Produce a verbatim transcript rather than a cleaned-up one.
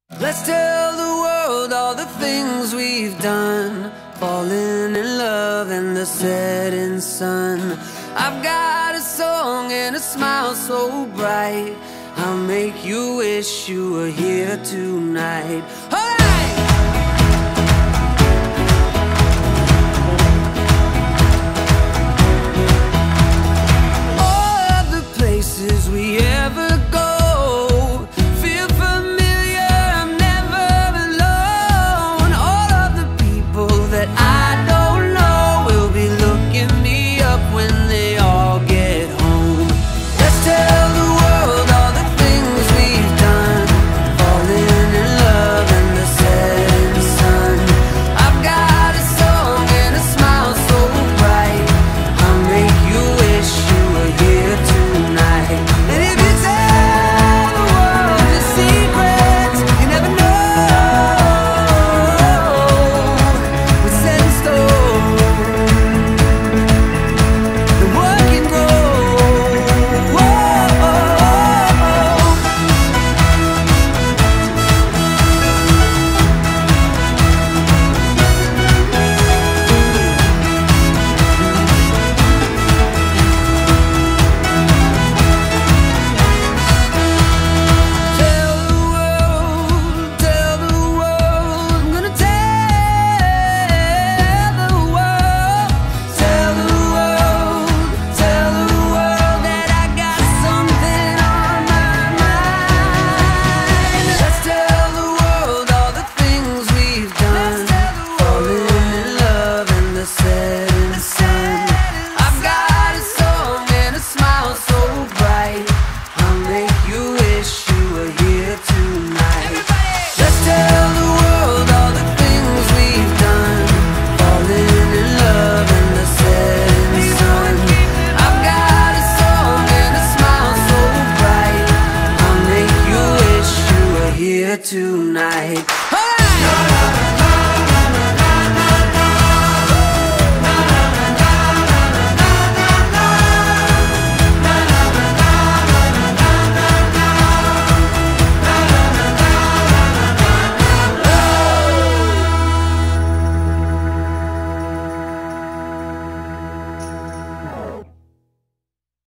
Let's tell the world all the things we've done, falling in love in the setting sun. I've got a song and a smile so bright, I'll make you wish you were here tonight. Oh,